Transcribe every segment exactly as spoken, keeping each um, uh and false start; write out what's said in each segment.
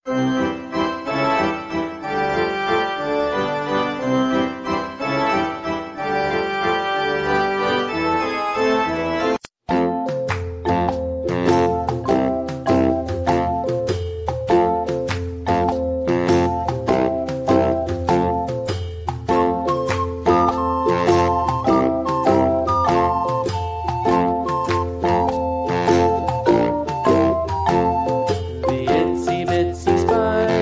The itsy bitsy spider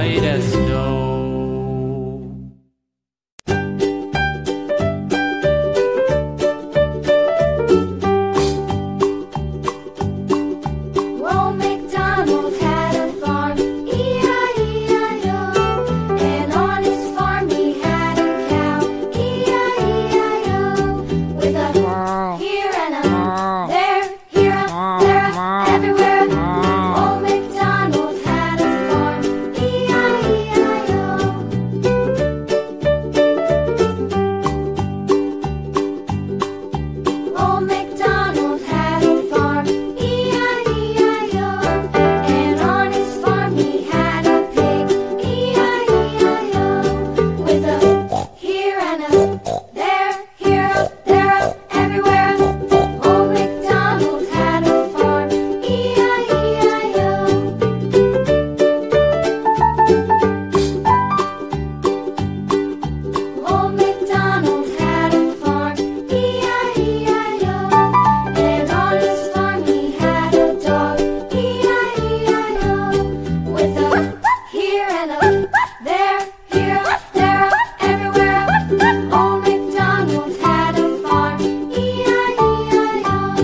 white as snow. Old MacDonald had a farm, E I E I O. And on his farm he had a cow, E I E I O. With a here and a there, here a there, a everywhere. Old MacDonald had a farm, E I E I O. Old MacDonald had a farm, E I E I O. And on his farm he had a pig, E I E I O. With a here and a there, here a there, a everywhere. Old MacDonald had a farm, E I E I O. Old MacDonald had a farm, E I E I O. And on his farm he had a dog, E I E I O. With a here and a there, here a there, a everywhere. Old MacDonald had a farm, E I E I O.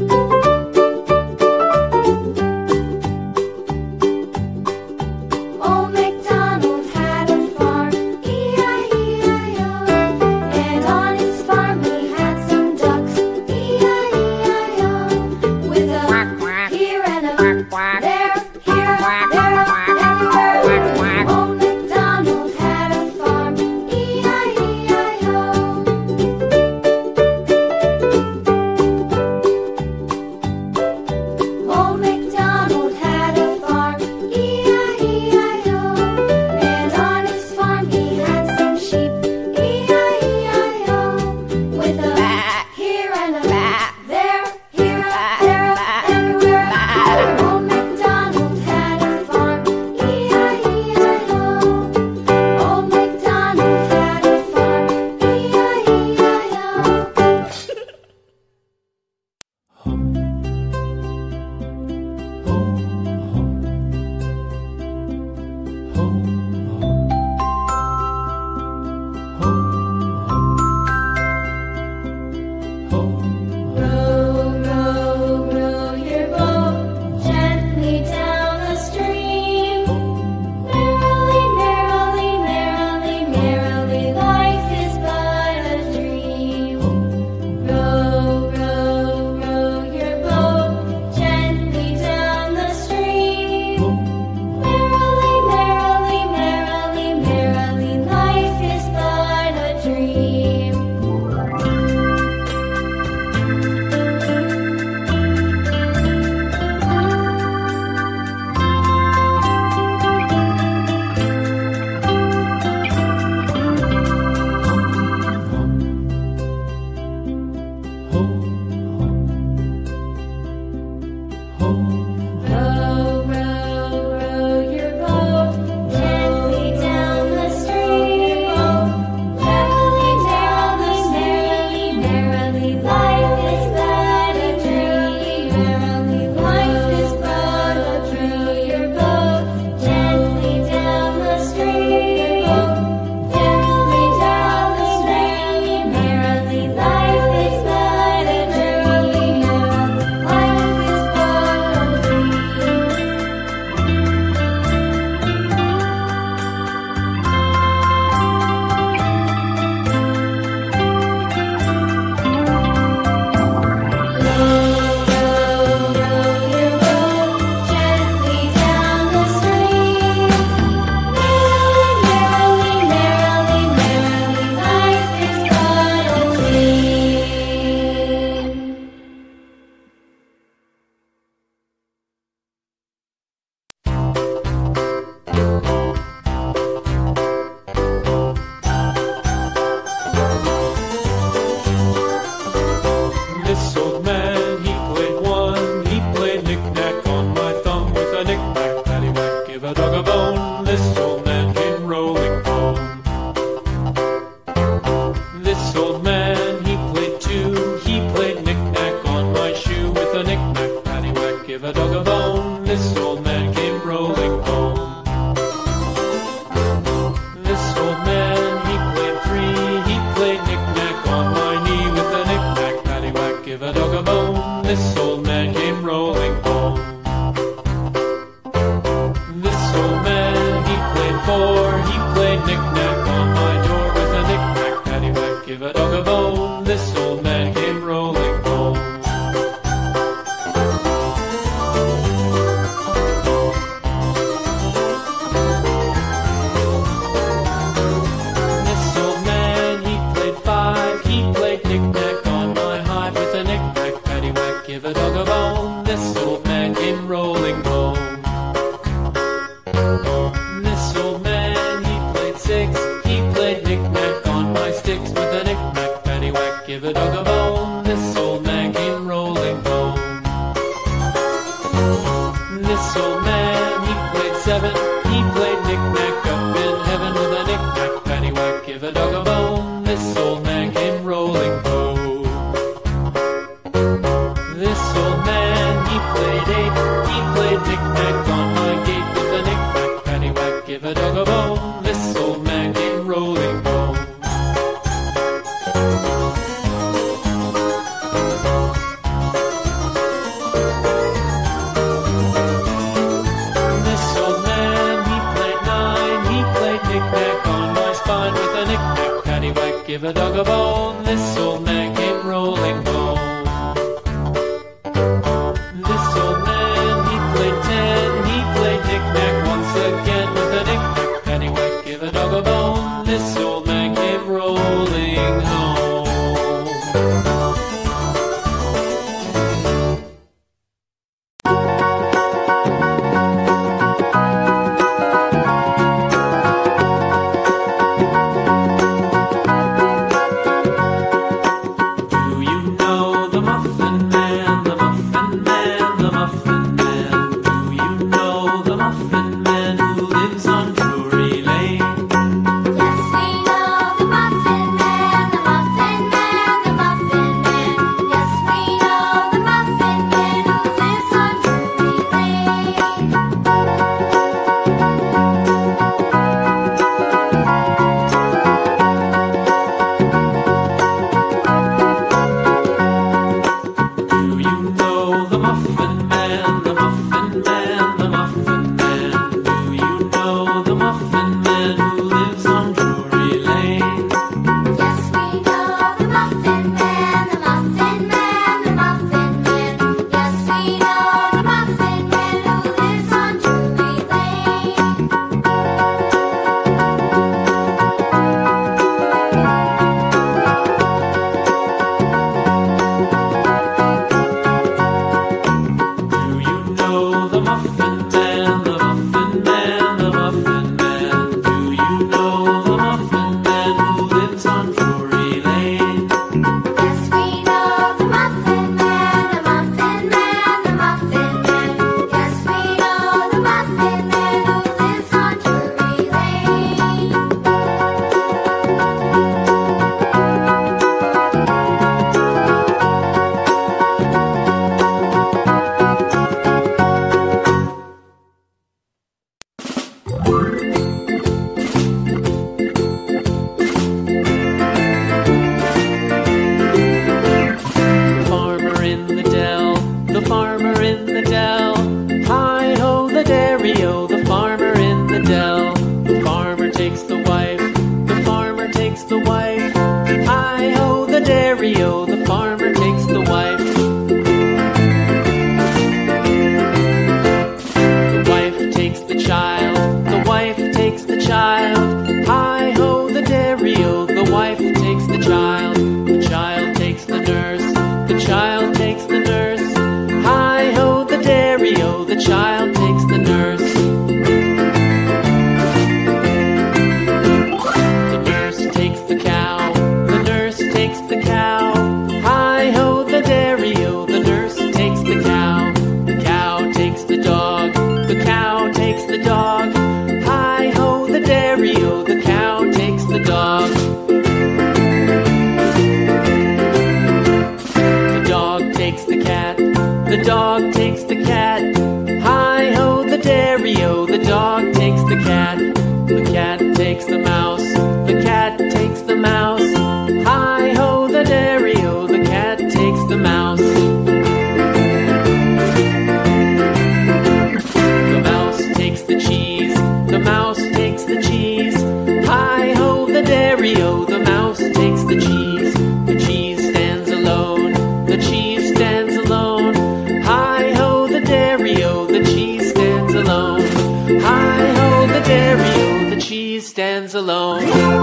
Old MacDonald had a farm, E I E I O. And on his farm he had some ducks, E I E I O. With a here and a there, here a there, a everywhere. Old MacDonald had a farm, E I E I O. Old MacDonald had a farm, E I E I O. And on his farm he had some sheep, E I E I O. With a here and a there, here a there, a everywhere. Old MacDonald This old man, he played seven. He played knick-knack up in heaven with a knick-knack, paddywhack, give a dog a bone. This old man came rolling home. This old man, he played eight. He played knick-knack on my gate with a knick-knack, paddywhack, give a dog a bone. This old man came rolling home. This old man, he played nine. He played knick-knack on my spine with a knick-knack, paddywhack, give a dog a bone. This old man came rolling home. This old man, he played ten. He played knick-knack once again with a knick-knack, paddywhack, give a dog a bone. This old man came rolling home. Do you know the Muffin Man, the Muffin Man, the Muffin Man? Do you know the Muffin Man who lives on Drury Lane? Yes, we know the Muffin Man, the Muffin Man, the Muffin Man. Yes, we know the Muffin Man who lives on Drury Lane. Do you know the Muffin Man, the Muffin Man, the Muffin Man? Do you know the Muffin Man who lives on Drury Lane? Yes, we know the Muffin Man, the Muffin Man, the Muffin Man. Yes, we know the Muffin Man who lives on Drury Lane. Do you know the Muffin Man, the Muffin Man, the Muffin Man? Do you know the Muffin Man who lives on Drury Lane? Yes, we know the Muffin Man, the Muffin Man, the Muffin Man. Yes, we know the Muffin Man who lives on Drury Lane. The farmer in the dell, the farmer in the dell. Hi-ho, the dairy-o, the farmer in the dell. The farmer takes the wife, the farmer takes the wife. Hi-ho, the dairy-o, the farmer takes the wife. The wife takes the child, the wife takes the child. Hi-ho, the dairy-o, the wife takes the child. The child takes the nurse, the child takes the nurse. Hi-ho, the dairy-o, the child takes the nurse. The nurse takes the cow, the nurse takes the cow. Hi-ho, the dairy-o, the nurse takes the cow. The cow takes the dog, the cow takes the dog. Hi-ho, the dairy-o, the cow takes the dog. The dog takes the cat, the dog takes the cat. Hi-ho, the dairy-o, the dog takes the cat. The cat takes the mouse, the cat takes the mouse. Hi-ho, the dairy-o, the cat takes the mouse. The mouse takes the cheese, the mouse takes the cheese. Hi-ho, the dairy-o, the mouse takes the cheese. The cheese stands alone, the cheese stands alone. Hi-ho, the dairy-o, the cheese stands alone. Hi-ho, the dairy-o, the cheese stands alone.